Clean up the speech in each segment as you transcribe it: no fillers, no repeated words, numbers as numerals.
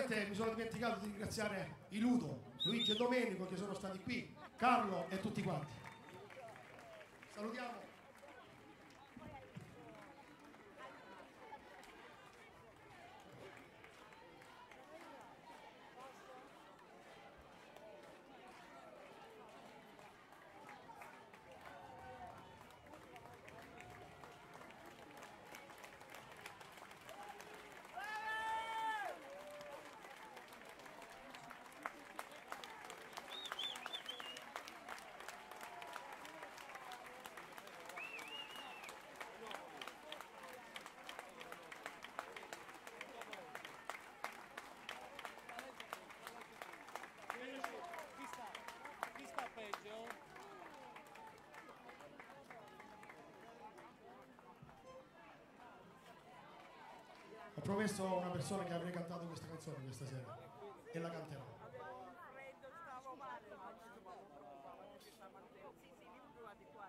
Naturalmente mi sono dimenticato di ringraziare i Ludo, Luigi e Domenico che sono stati qui, Carlo e tutti quanti. Salutiamo. Chi sta peggio? Ho promesso a una persona che avrei cantato questa canzone questa sera e la canterò. Stavo male, sì, venuto di qua.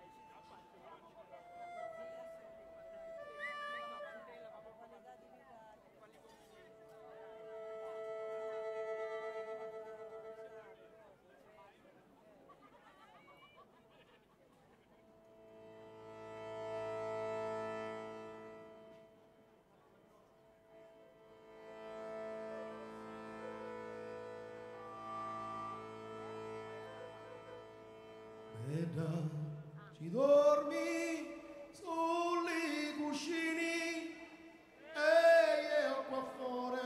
Ci dormi sui cuscini e io qua fuori,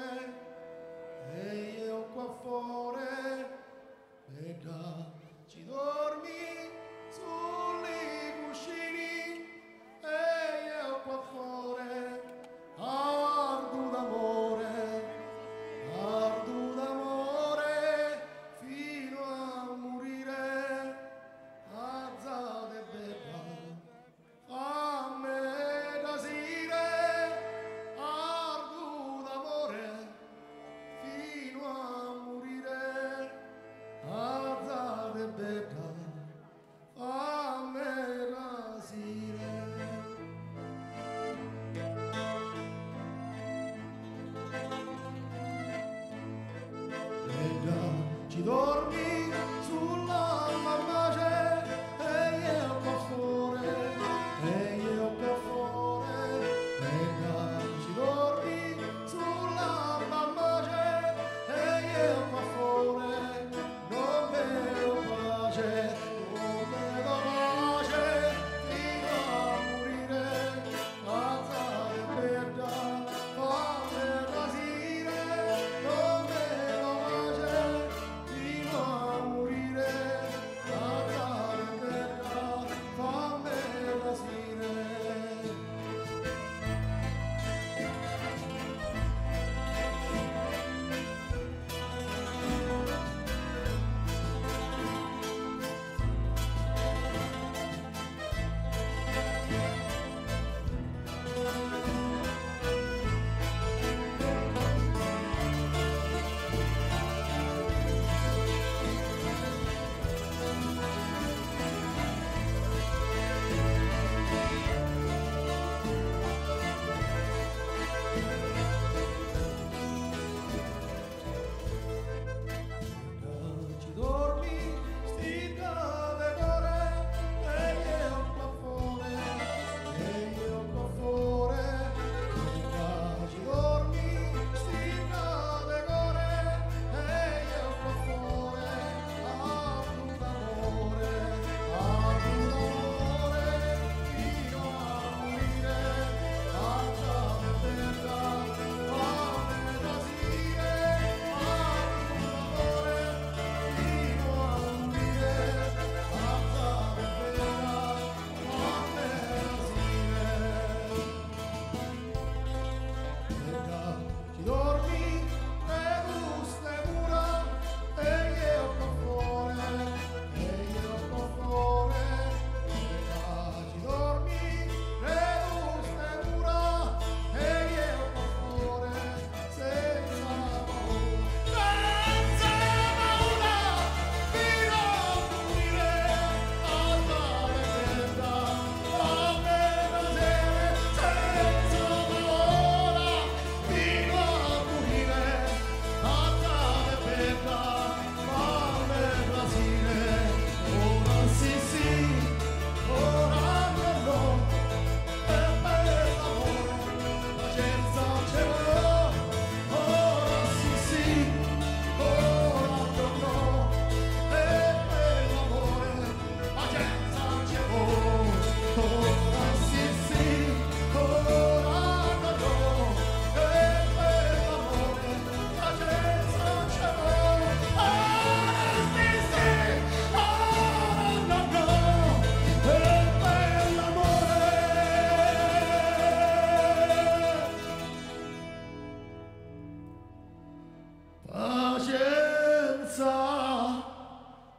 ci dormi sui cuscini e io qua fuori, ardu d'amore fino a morire. Azzade bella,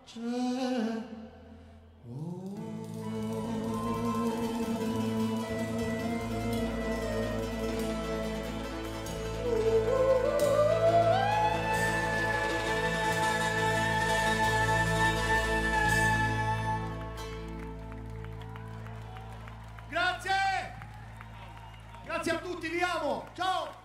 c'è. Oh. Grazie! Grazie a tutti, vi amo! Ciao!